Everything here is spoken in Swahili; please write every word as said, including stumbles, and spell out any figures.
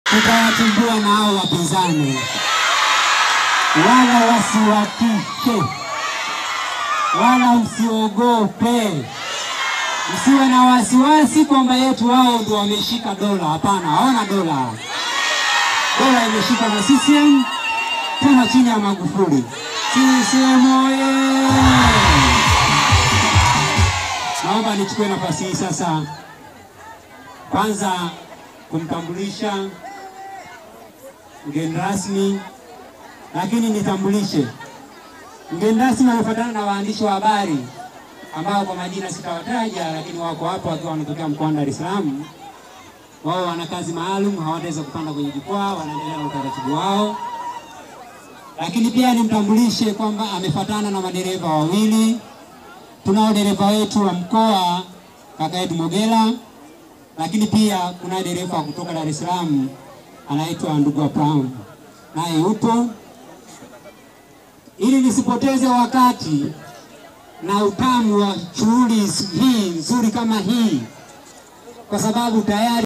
tutawatumbua na hao wapinzani, wala wasiwatishe, wala msiogope, msiwe na wasiwasi kwamba yetu wao ndio wameshika dola. Hapana, hawana dola. Dola imeshika na C C M, tuna chini ya Magufuli. C C M oye! Naomba nichukue nafasi hii sasa kwanza kumtambulisha mgeni rasmi, lakini nitambulishe mgeni rasmi anafuatana na waandishi wa habari ambao kwa majina sitawataja, lakini wako hapo wakiwa wanatokea mkoa wa Dar es Salaam. Wao wana kazi maalum, hawataweza kupanda kwenye jukwaa, wanaendelea na utaratibu wao. Lakini pia nimtambulishe kwamba amefuatana na madereva wawili. Tunao dereva wetu wa mkoa kaka yetu Mogela, lakini pia kuna dereva kutoka Dar es Salaam anaitwa ndugu Brown, naye yupo. Ili nisipoteze wakati na utamu wa shughuli hii nzuri kama hii, kwa sababu tayari